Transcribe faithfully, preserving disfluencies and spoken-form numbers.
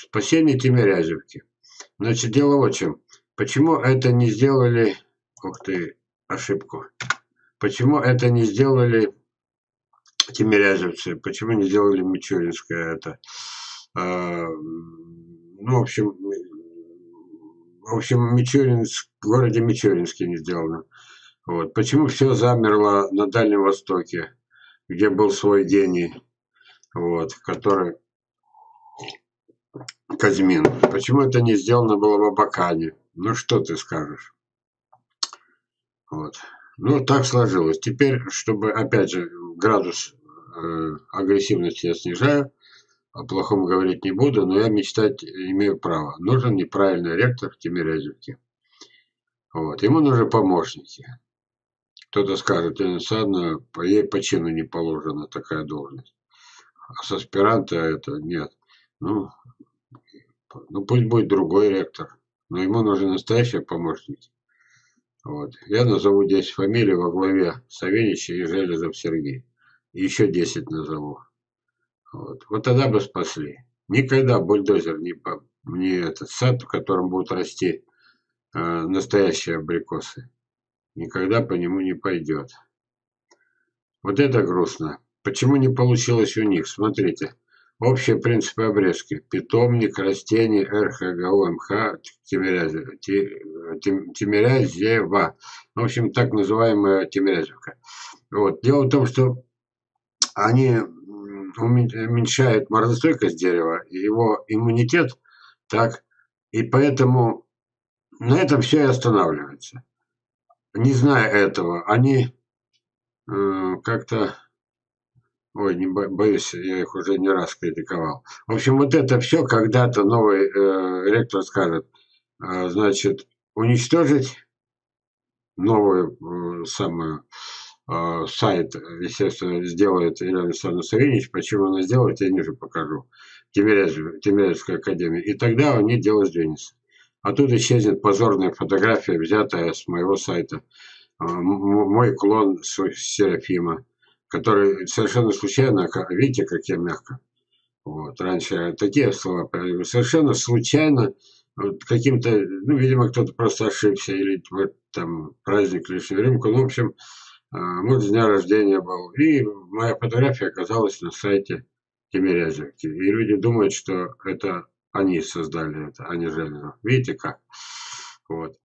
Спасение Тимирязевки. Значит, дело вот в чем. Почему это не сделали... Ух ты, ошибку. Почему это не сделали тимирязевцы? Почему не сделали Мичуринское это? А, ну, в общем, в общем, Мичуринск, в городе Мичуринске не сделано. Вот. Почему все замерло на Дальнем Востоке, где был свой гений, вот, который Казьмин? Почему это не сделано было в Абакане? Ну, что ты скажешь? Вот. Ну, так сложилось. Теперь, чтобы, опять же, градус э, агрессивности я снижаю, о плохом говорить не буду, но я мечтать имею право. Нужен неправильный ректор в Тимирязевке. Вот. Ему нужны помощники. Кто-то скажет, Александра, ей по чину не положена такая должность. А с аспиранта это нет. Ну, ну пусть будет другой ректор. Но ему нужны настоящие помощники. Вот. Я назову десять фамилий во главе Савельича и Железов Сергей. И еще десять назову. Вот. Вот тогда бы спасли. Никогда бульдозер не, по, не этот сад, в котором будут расти э, настоящие абрикосы. Никогда по нему не пойдет. Вот это грустно. Почему не получилось у них? Смотрите. Общие принципы обрезки. Питомник, растений, эр ха гэ о эм ха, Тимирязева. В общем, так называемая Тимирязевка. Вот. Дело в том, что они уменьшают морозостойкость дерева, его иммунитет, так, и поэтому на этом все и останавливается. Не зная этого, они э, как-то... Ой, не боюсь, я их уже не раз критиковал. В общем, вот это все когда-то новый э, ректор скажет, э, значит, уничтожить новую э, самую э, сайт, естественно, сделает Елена Александровна Савельич. Почему она сделает, я ниже покажу. Тимирязевская академия. И тогда у них дело сдвинется. А тут исчезнет позорная фотография, взятая с моего сайта. Э, мой клон Серафима, который совершенно случайно, видите, как я мягко, вот, раньше такие слова, совершенно случайно, вот, каким-то, ну, видимо, кто-то просто ошибся, или вот там праздник лишнюю рюмку, ну, в общем, может, с дня рождения был, и моя фотография оказалась на сайте Тимирязевки, и люди думают, что это они создали это, а не Железов. Видите как? Вот.